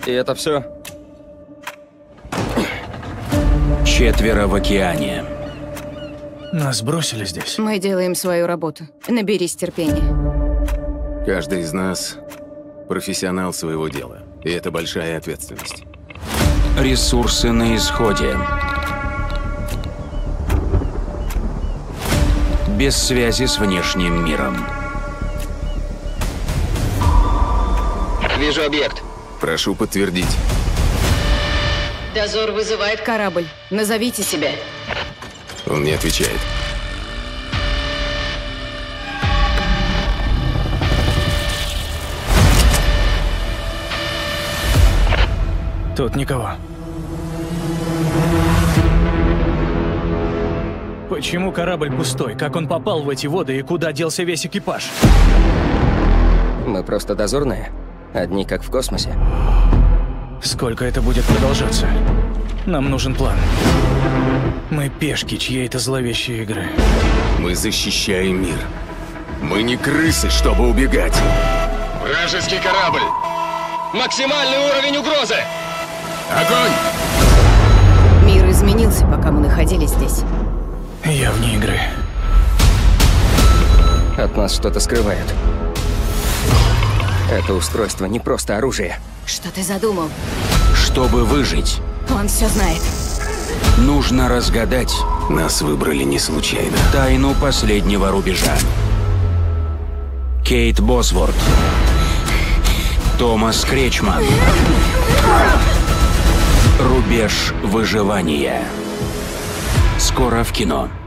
И это все? 4 в океане. Нас бросили здесь. Мы делаем свою работу. Наберись терпения. Каждый из нас профессионал своего дела. И это большая ответственность. Ресурсы на исходе. Без связи с внешним миром. Вижу объект. Прошу подтвердить. Дозор вызывает корабль. Назовите себя. Он не отвечает. Тут никого. Почему корабль пустой? Как он попал в эти воды и куда делся весь экипаж? Мы просто дозорные. Одни как в космосе. Сколько это будет продолжаться? Нам нужен план. Мы пешки чьей-то зловещей игры. Мы защищаем мир. Мы не крысы, чтобы убегать. Вражеский корабль! Максимальный уровень угрозы! Огонь! Мир изменился, пока мы находились здесь. Я вне игры. От нас что-то скрывают. Это устройство не просто оружие. Что ты задумал? Чтобы выжить, Он все знает. нужно разгадать Нас выбрали не случайно. тайну последнего рубежа. Кейт Босворт. Томас Кречман. Рубеж выживания. Скоро в кино.